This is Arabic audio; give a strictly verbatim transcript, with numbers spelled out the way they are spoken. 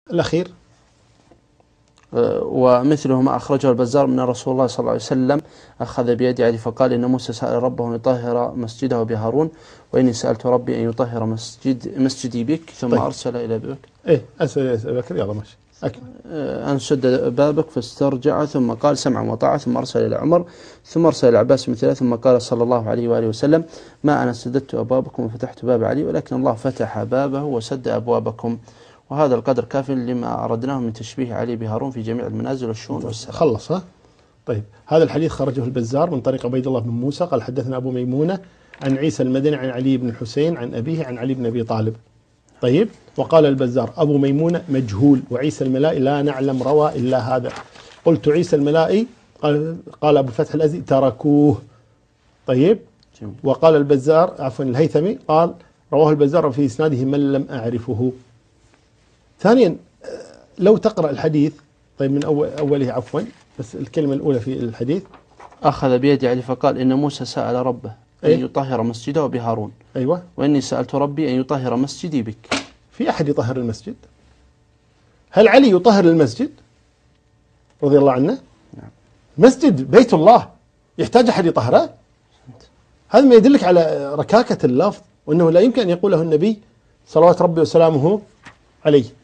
الأخير. ومثله ما أخرجه البزار من رسول الله صلى الله عليه وسلم أخذ بيد علي فقال إن موسى سأل ربه أن يطهر مسجده بهارون وإني سألت ربي أن يطهر مسجد مسجدي بك ثم طيب. أرسل إلى بك إيه أرسل بكر يلا ماشي أكمل. أن سد بابك فاسترجع ثم قال سمعا وطاعة ثم أرسل إلى عمر ثم أرسل إلى عباس مثله ثم قال صلى الله عليه وآله وسلم ما أنا سددت أبوابكم وفتحت باب علي ولكن الله فتح بابه وسد أبوابكم. وهذا القدر كاف لما أردناه من تشبيه علي بهارون في جميع المنازل والشؤون والسلام. خلص ها. طيب هذا الحديث خرجه البزار من طريق عبيد الله بن موسى قال حدثنا أبو ميمونة عن عيسى المدني عن علي بن الحسين عن أبيه عن علي بن أبي طالب. طيب وقال البزار أبو ميمونة مجهول وعيسى الملائي لا نعلم روى إلا هذا. قلت عيسى الملائي قال, قال أبو الفتح الأزدي تركوه. طيب وقال البزار عفوا الهيثمي قال رواه البزار في إسناده من لم أعرفه. ثانيا لو تقرأ الحديث طيب من أول أوله عفوا بس الكلمة الأولى في الحديث أخذ بيد علي فقال إن موسى سأل ربه أن أيه؟ يطهر مسجده بهارون أيوة وإني سألت ربي أن يطهر مسجدي بك. في أحد يطهر المسجد؟ هل علي يطهر المسجد رضي الله عنه؟ نعم. مسجد بيت الله يحتاج أحد يطهره؟ هذا ما يدلك على ركاكة اللفظ وأنه لا يمكن أن يقوله النبي صلوات ربي وسلامه عليه.